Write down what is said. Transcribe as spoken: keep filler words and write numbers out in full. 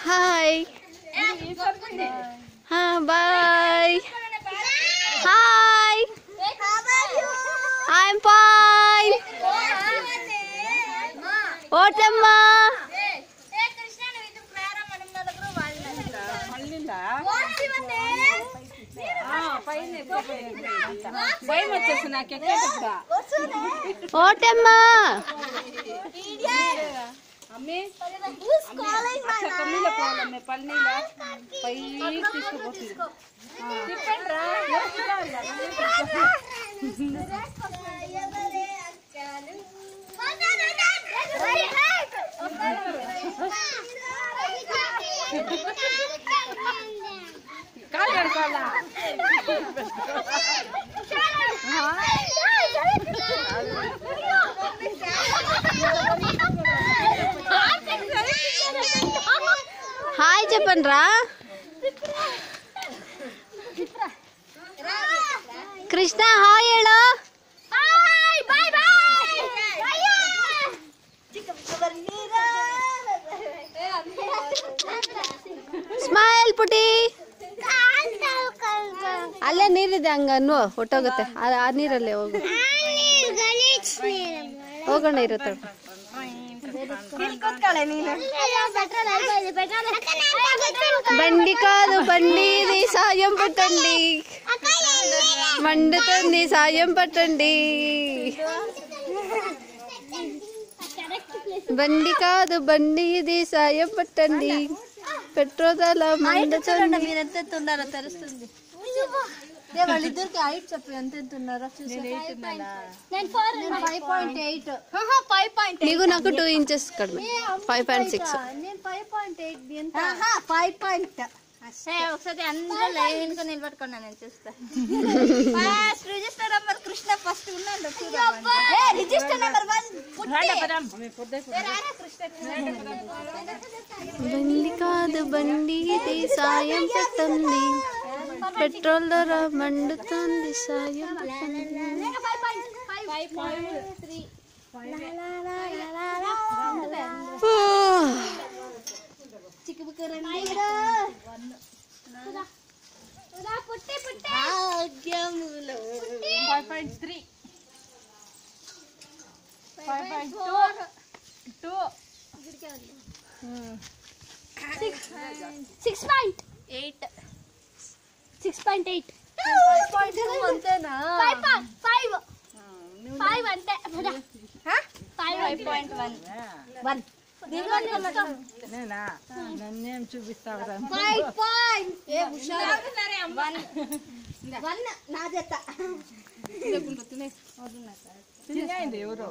Hi. Huh, bye. Hi. How are you? I'm fine. What Amma? What Amma? Who's calling my Hi చెప్పండ్రా Krishna hi ಹೇಳು Hi, bye bye. Smile ಪುಟಿ ಅಲ್ಲೇ ನೀರಿದೆ ಹಂಗ ಅನ್ನು ಹೊಟ್ಟೋಗುತ್ತೆ ಆ ನೀರಲ್ಲೇ ಹೋಗು ಹೋಗೋಣ ಇರುತ್ತೆ బండి కాదు బండిది సాయం పట్టండి మండుతుంది సాయం పట్టండి బండి కాదు బండిది సాయం పట్టండి పెట్రోల్ ధర మండుతుంది మీరు ఎంత ఎత్తున్నారో తెలుస్తుంది వాళ్ళిద్దరికి హైట్ చెప్పు ఎంత ఎత్తున్నారో five point eight five point నీకు నాకు టూ ఇంచెస్ కడిమే ఫైవ్ పాయింట్ సిక్స్ నేను five point eight five point ఒకసారి అందరూ లైన్ గా నిలబడుకున్నా నేను చూస్తా first register number Krishna first ఉన్నాడు రిజిస్టర్ నెంబర్ వన్ బండి కాదు బండిది సాయం పట్టండి పెట్రోల్ ధర మండుతుంది సాయం six point eight six point eight అంతేనా ఫైవ్ ఫైవ్ ఫైవ్ అంటే ఫైవ్ పాయింట్ వన్ వన్ నన్నేం చూపిస్తావు ఫైవ్ పాయింట్ వన్ వన్ నా జత తినేయండి ఎవరో